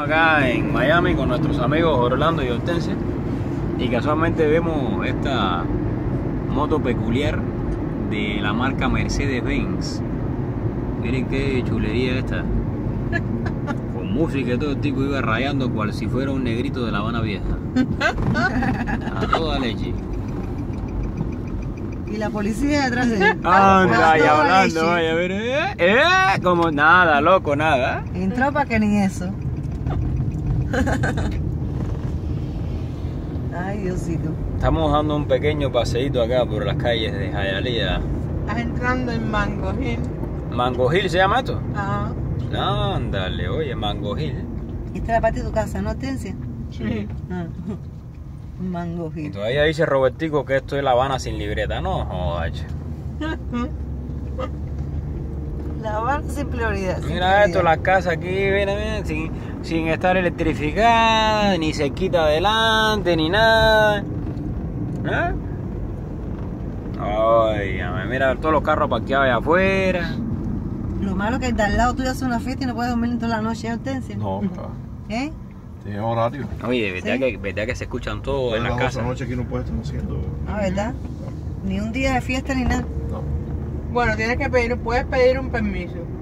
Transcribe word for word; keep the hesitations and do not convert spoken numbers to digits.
acá en Miami con nuestros amigos Orlando y Hortensia y casualmente vemos esta moto peculiar de la marca Mercedes-Benz. Miren qué chulería esta, con música y todo. El tipo iba rayando cual si fuera un negrito de La Habana Vieja, a toda leche. Y la policía detrás de él. Anda, y hablando, vaya a ver, eh, eh, como nada, loco, nada. Entró para que ni eso. Ay, Diosito. Estamos dando un pequeño paseíto acá por las calles de Hialeah. Estás entrando en Mango Hill. ¿Mango Hill se llama esto? Ajá. No, ándale, oye, Mango Hill. Esta es la parte de tu casa, ¿no, Hortensia? Sí. Ah. Mango Y Hill. todavía dice Robertico que esto es La Habana sin libreta, no, joder. La Habana sin prioridad. sin Mira prioridad. esto, las casas aquí, mira, mira, sin, sin estar electrificadas, ni cerquita adelante, ni nada. ¿Eh? Ay, mira todos los carros parqueados allá afuera. Lo malo que de al lado tuyo hace una fiesta y no puedes dormir en toda la noche, ¿eh, Hortensia? No, ¿Eh? tiene horario. Oye, ¿verdad, ¿Sí? que, verdad que se escuchan todos en Las las otra casas? noche aquí no puede estar haciendo. Ah, ¿verdad? Ni un día de fiesta ni nada. No. Bueno, tienes que pedir, puedes pedir un permiso.